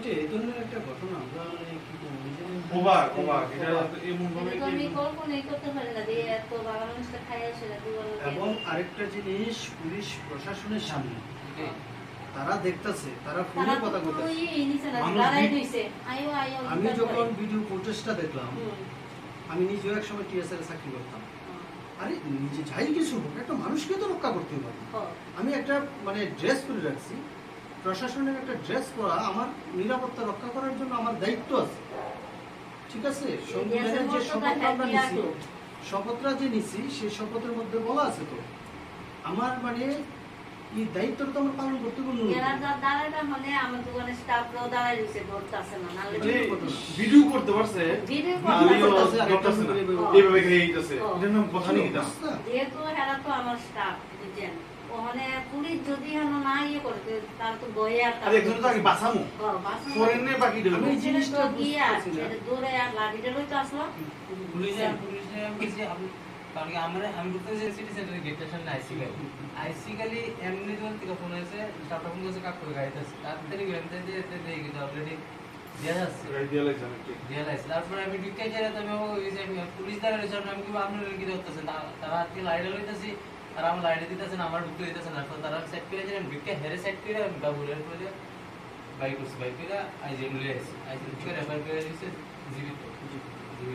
এটা এই ধরনের একটা ঘটনা আমরা মানে কি বলবো অবাক এটা এমন ভাবে আমি কল্পনাই করতে পারি না যে এত বাবা মানুষটা খাইয়া আসলে এবং আরেকটা জিনিস পুলিশ প্রশাসনের সামনে তারা দেখতেছে, তারা ফোনে কথা বলতেছে। আমি যখন ভিডিও ফুটেজটা দেখলাম, আমি নিজেও এক সময় টিএসআর এ চাকরি করতাম। আরে নিজে যাই কিছু হোক, একটা মানুষকে তো রক্ষা করতে পারি। আমি একটা মানে ড্রেস পরে রাখছি, প্রশাসনের একটা ড্রেস পরা আমার নিরাপত্তা রক্ষা করার জন্য আমার দায়িত্ব আছে, ঠিক আছে? সংবিধানের যে শপথটা আমরা নিছি, শপথটা যে নিছি, সেই শপথের মধ্যে বলা আছে তো আমার মানে এই দায়িত্বটা তো আমার পালন করতে বলুন। দাঁড়াটা মানে আমার দোকানের স্টাফরাও দাঁড়ায় রয়েছে, ধরতেছে না, নাহলে ভিডিও করতে পারছে, ভিডিও করতেছে না, এইভাবে খেয়েইতেছে। এটার নাম কথা নেই এটা। যেহেতু এরা তো আমার স্টাফ, বুঝছেন? ওখানে পুলিশ যদি এমন না ইয়ে করে তার তো বয়ে আর আরে একজন তো আগে বাঁচামু ফরেনে বাকি দিল। আমি জিনিসটা গিয়া দৌড়ে আর লাঠিটা লইতে আসলো পুলিশে কিছু কারণ কি আমি বলতে যে সিটি সেন্টারে গেটের সামনে আইসি গালি এমনি যখন থেকে ফোন হয়েছে স্টাফটা ফোন করেছে কাকু গাড়িতে আছে তাড়াতাড়ি গেলাম যে দিয়ে গেছে অলরেডি দেয়া যাচ্ছে দেয়া লাগছে। তারপরে আমি ঢুকে যাই তো আমি পুলিশ দাঁড়ানোর সামনে আমি কি আপনারা কি করতেছেন, তারা আজকে লাইটে লইতেছি আর আমার লাইটে দিতেছে না, আমার ঢুকতে দিতেছে না। তো তারা সেট করে দিলেন ঢুকে হেরে সেট করে আমি বাবুলের করে বাইক করছি, বাইক করে আইজি মিলে আসছি, আইজি থেকে রেফার করে দিচ্ছে জীবিত।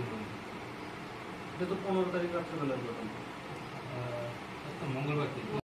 এটা তো 15 তারিখ রাত্রেবেলার ঘটনা, মঙ্গলবার